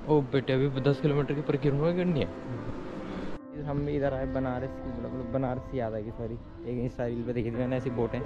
ओ बेटे अभी 10 किलोमीटर की परिक्रमा करनी है। हम भी इधर आए बनारस की, मतलब बनारस याद आएगी सॉरी, एक इंस्टा रील पे देखी थी मैंने ऐसी बोट है।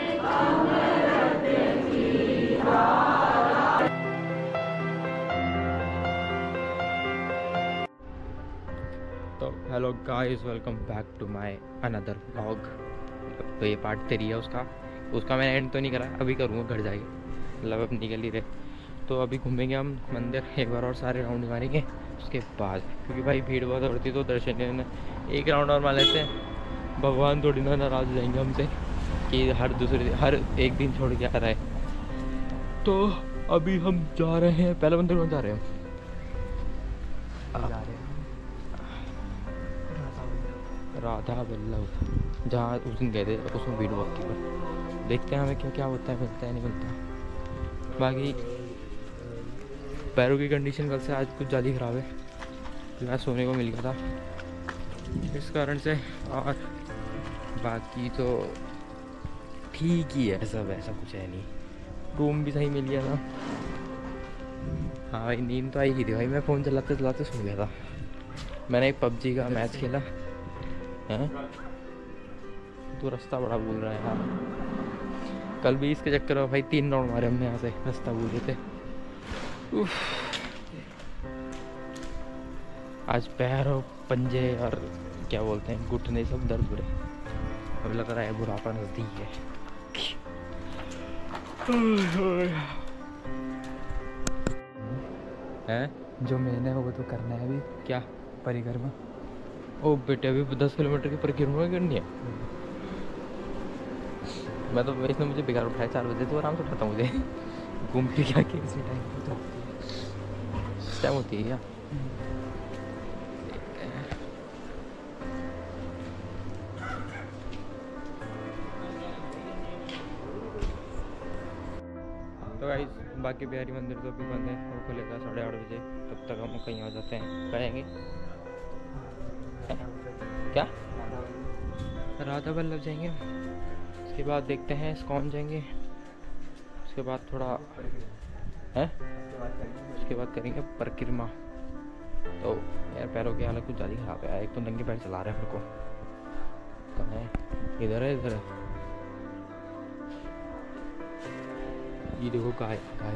तो hello guys, welcome back to my another vlog. तो ये पार्ट 3 है उसका मैंने एंड तो नहीं करा, अभी करूँगा घर जाके, मतलब अब निकल ही रहे। तो अभी घूमेंगे हम मंदिर एक बार और, सारे राउंड मारेंगे उसके बाद, क्योंकि भाई भीड़ बहुत होती तो दर्शन लेने एक राउंड और मार लेते हैं। भगवान थोड़ी ना नाराज़ हो जाएंगे हमसे कि हर एक दिन छोड़ के आ रहा है। तो अभी हम जा रहे हैं, पहले मंदिर कौन जा रहे हैं? राधा वल्लभ, जहाँ उस दिन गए थे, उसमें भीड़ बहुत थी। पर देखते हैं हमें क्या क्या होता है, मिलता है नहीं मिलता। बाकी पैरों की कंडीशन कल से आज कुछ ज़्यादा ख़राब है, मैं सोने को मिल गया था इस कारण से, और बाकी तो ठीक ही है सब, ऐसा कुछ है नहीं। रूम भी सही मिल गया था। हाँ भाई नींद तो आई ही थी भाई, मैं फ़ोन चलाते चलाते सो गया था। मैंने एक पबजी का मैच खेला है। तो रास्ता बड़ा भूल रहा है यार, कल भी इसके चक्कर में भाई 3 राउंड मारे हमने यहाँ से, रास्ता भूल रहे थे। उफ। आज पैर और पंजे और क्या बोलते हैं घुटने सब दर्द हो रहे। अब लग रहा है बुढ़ापा नज़दीक है। हैं जो मैंने है वो तो करना है अभी। क्या? परिक्रमा। ओ बेटे अभी 10 किलोमीटर की परिक्रमा करनी है। मैं तो इसने मुझे बेकार उठाया 4 बजे, तो आराम से उठाता हूँ मुझे घूम फिर के आके इसी टाइम होती है क्या? तो गाइस बाकी बिहारी मंदिर तो अभी बंद है, वो खुलेगा 8:30 बजे, तब तक हम कहीं आ जाते हैं। कहेंगे क्या? राधा वल्लभ जाएंगे, उसके बाद देखते हैं इस्कॉन जाएंगे, उसके बाद थोड़ा है, उसके बाद करेंगे परिक्रमा। तो यार पैरों की हालत कुछ ज़्यादा ख़राब है, एक तो नंगे पैर चला रहे हैं मेरे को। कहाँ है? इधर है, इधर है। ये देखो गाय गाय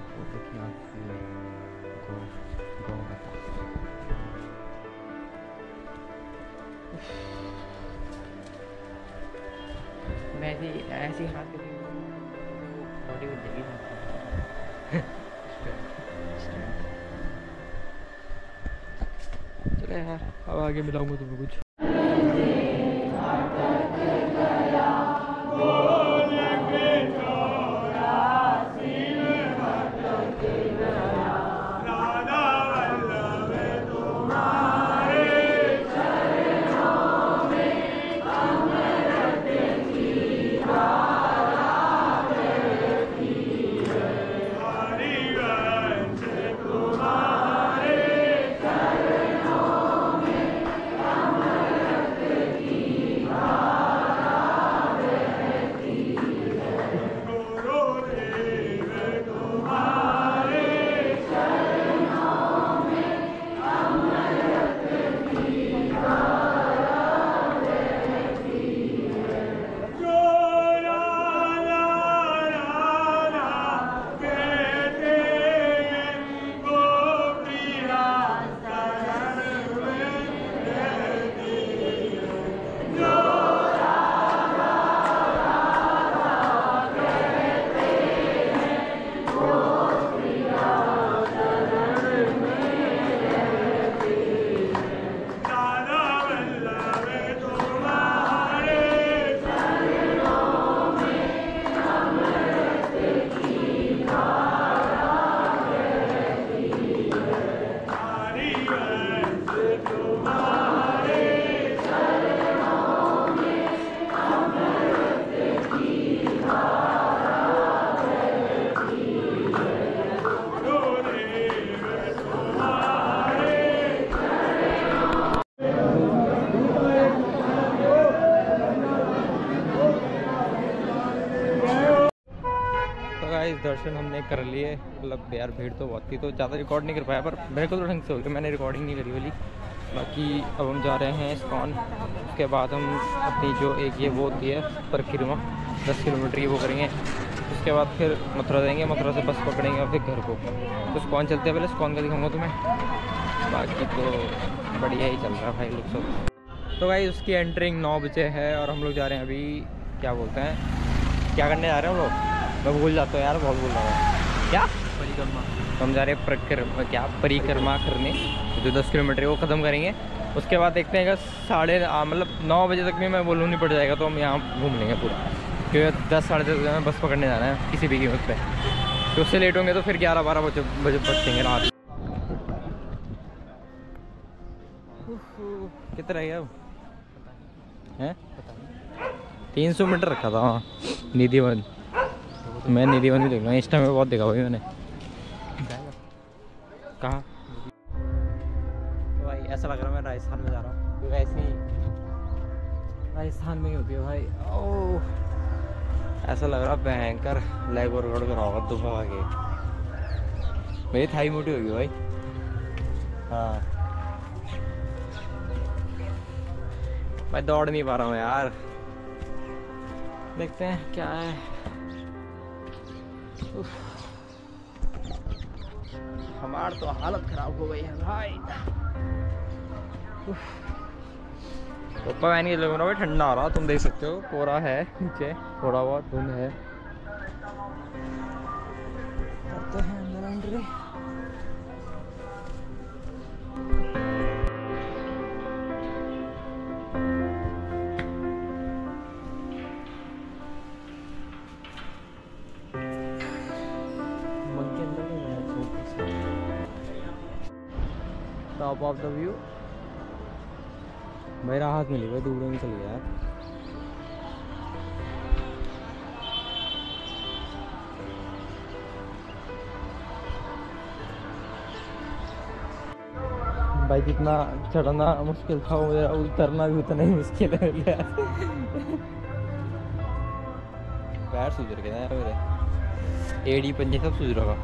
मैं ऐसी हाथ बॉडी बन जाएगी। चलो यार अब आगे मिलाऊंगा तुम्हें कुछ। दर्शन हमने कर लिए। मतलब यार भीड़ तो बहुत थी, तो ज़्यादा रिकॉर्ड नहीं कर पाया, पर मेरे को तो ढंग से हो गया, मैंने रिकॉर्डिंग नहीं करी बोली। बाकी अब हम जा रहे हैं इस्कॉन, उसके बाद हम अपनी जो एक ये वो होती है परिक्रमा 10 किलोमीटर की वो करेंगे। उसके बाद फिर मथुरा जाएंगे, मथुरा से बस पकड़ेंगे और फिर घर को। तो इस्कॉन चलते हैं, पहले इस्कॉन का दिखाऊंगा तुम्हें। बाकी तो बढ़िया ही चल रहा है भाई लोग सब। तो भाई उसकी एंट्रिंग 9 बजे है और हम लोग जा रहे हैं अभी, क्या बोलते हैं, क्या करने जा रहे हैं हम लोग, मैं भूल जाता हूँ यार, बहुत भूल रहा हूँ। क्या परिक्रमा, तो हम जा रहे हैं परिक्रमा करने, जो 10 किलोमीटर है वो ख़त्म करेंगे। उसके बाद देखते हैं कि 9 बजे तक में मैं बोलूँ नहीं पड़ जाएगा, तो हम यहाँ घूम लेंगे पूरा, क्योंकि 10 साढ़े 10 बजे में बस पकड़ने जाना है किसी भी कीमत पे। तो उससे लेट होंगे तो फिर 11-12 बजे बचेंगे रात। कितना है अब हैं 300 मीटर रखा था। हाँ निधिवन, मैं निधिवन भी देख लूँगा, इंस्टा में बहुत देखा भाई मैंने। कहाँ तो भाई ऐसा लग रहा है मैं राजस्थान में जा रहा हूँ, क्योंकि ऐसी राजस्थान में ही होती है भाई। ओह ऐसा लग रहा भयंकर लेग वर्कआउट करा होगा दुबा के, मेरी थाई मोटी होगी भाई। हाँ मैं दौड़ नहीं पा रहा हूँ यार, देखते हैं क्या है। हमारी तो हालत खराब हो गई है भाई। पहन के लोगों भाई ठंडा आ रहा, तुम देख सकते हो कोहरा है नीचे, थोड़ा बहुत धुंध है। करते हैं अंदर entry. Top of the view, मेरा हाथ मिली भाई, दूर में चल गया यार। भाई जितना चढ़ना मुश्किल था उतरना भी उतना ही मुश्किल है। पैर सूझ रखे यार मेरे, एड़ी पंजे सब सूझ रहा।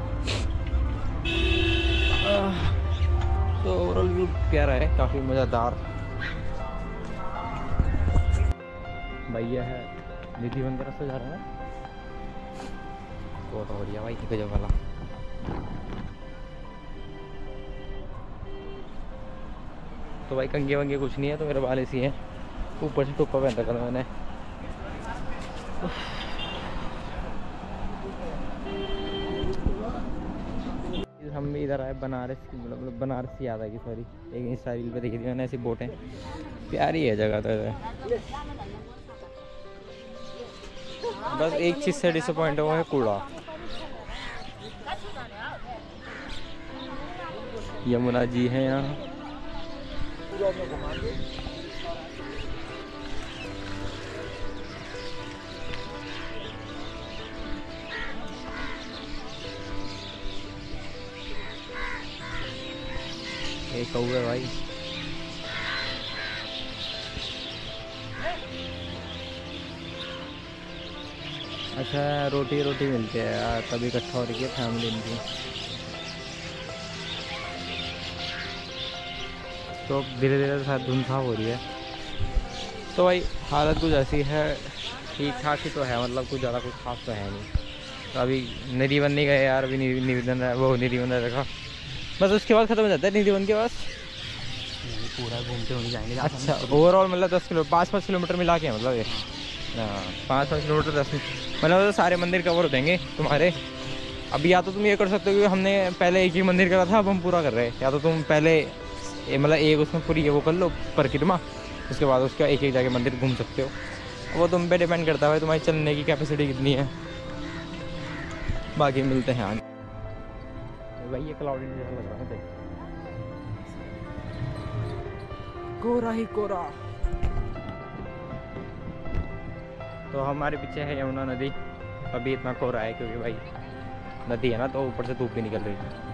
तो ओवरऑल व्यू प्यारा है, काफ़ी मज़ेदार। भैया है निधिवन तरफ से जा रहा है, बहुत बढ़िया भाई गजब वाला। तो भाई कंगे वंगे कुछ नहीं है, तो मेरे बाल ऐसी हैं, ऊपर से टोपा पहन रखा था मैंने। हम भी इधर आए बनारस की, मतलब बनारस की याद आएगी सॉरी, एक इंस्टा रील पे देखी थी मैंने ऐसी बोटें, प्यारी है जगह। तो बस एक चीज़ से डिसअपॉइंट हुआ है, कूड़ा। यमुना जी है यहाँ। एक कौआ है भाई। अच्छा रोटी मिलती है यार, तभी इकट्ठा हो रही है फैमिली इनकी। तो धीरे धीरे शायद धुंध साफ हो रही है। तो भाई हालत कुछ ऐसी है, ठीक ठाक ही तो है, मतलब कुछ ज़्यादा कुछ खास तो है नहीं। तो अभी निधिवन नहीं गए यार, अभी निधिवन रखा, बस उसके बाद खत्म हो जाता है निधिवन के पास, पूरा घूमते हुए जाएंगे। अच्छा ओवरऑल मतलब 10 किलो 5-5 किलोमीटर मिला के मतलब ये, हाँ 5-5 किलोमीटर 10 मतलब तो सारे मंदिर कवर हो जाएंगे तुम्हारे। अभी या तो तुम ये कर सकते हो कि हमने पहले एक ही मंदिर करा था, अब हम पूरा कर रहे हैं, या तो तुम पहले मतलब एक उसमें पूरी वो कर लो परिक्रमा, उसके बाद उसका एक एक जाके मंदिर घूम सकते हो। वो तुम पे डिपेंड करता है तुम्हारी चलने की कैपेसिटी कितनी है। बाकी मिलते हैं आगे। भाई ये क्लाउडी जैसा लग रहा है, कोहरा ही कोहरा। तो हमारे पीछे है यमुना नदी, अभी इतना कोहरा है क्योंकि भाई नदी है ना, तो ऊपर से धूप भी निकल रही है।